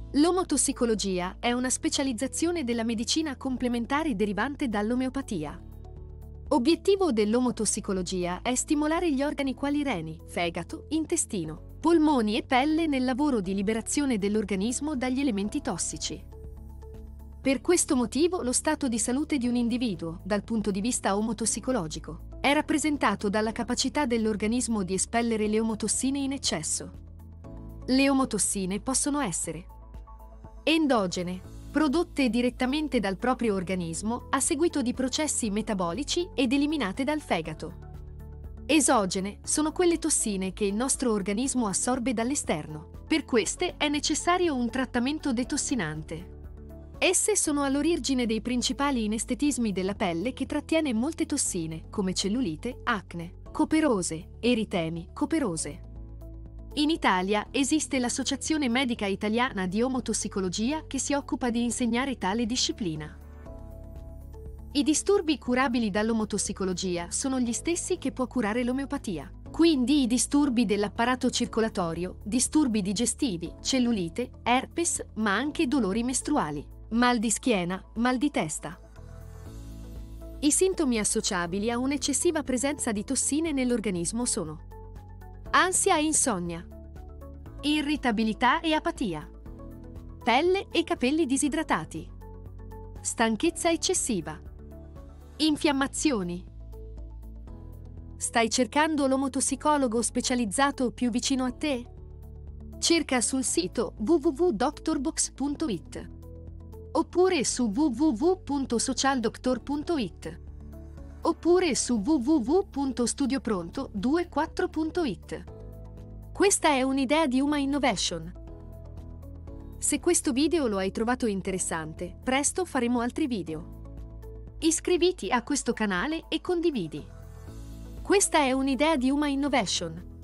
L'omotossicologia è una specializzazione della medicina complementare derivante dall'omeopatia. Obiettivo dell'omotossicologia è stimolare gli organi quali reni, fegato, intestino, polmoni e pelle nel lavoro di liberazione dell'organismo dagli elementi tossici. Per questo motivo lo stato di salute di un individuo, dal punto di vista omotossicologico, è rappresentato dalla capacità dell'organismo di espellere le omotossine in eccesso. Le omotossine possono essere endogene, prodotte direttamente dal proprio organismo a seguito di processi metabolici ed eliminate dal fegato. Esogene sono quelle tossine che il nostro organismo assorbe dall'esterno. Per queste è necessario un trattamento detossinante. Esse sono all'origine dei principali inestetismi della pelle che trattiene molte tossine, come cellulite, acne, coperose, eritemi, coperose. In Italia esiste l'Associazione Medica Italiana di Omotossicologia che si occupa di insegnare tale disciplina. I disturbi curabili dall'omotossicologia sono gli stessi che può curare l'omeopatia. Quindi i disturbi dell'apparato circolatorio, disturbi digestivi, cellulite, herpes, ma anche dolori mestruali, mal di schiena, mal di testa. I sintomi associabili a un'eccessiva presenza di tossine nell'organismo sono ansia e insonnia, irritabilità e apatia, pelle e capelli disidratati, stanchezza eccessiva, infiammazioni. Stai cercando l'omotossicologo specializzato più vicino a te? Cerca sul sito www.doctorbox.it oppure su www.socialdoctor.it oppure su www.studiopronto24.it. Questa è un'idea di Uma Innovation. Se questo video lo hai trovato interessante, presto faremo altri video. Iscriviti a questo canale e condividi. Questa è un'idea di Uma Innovation.